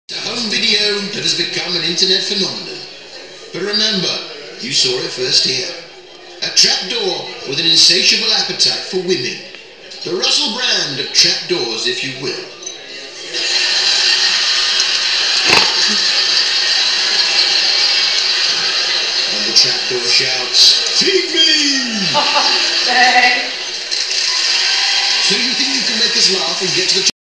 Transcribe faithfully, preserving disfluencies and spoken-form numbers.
A home video that has become an internet phenomenon. But remember, you saw it first here. A trapdoor with an insatiable appetite for women. The Russell Brand of trapdoors, if you will. And the trapdoor shouts, "Feed me!" So you think you can make us laugh and get to the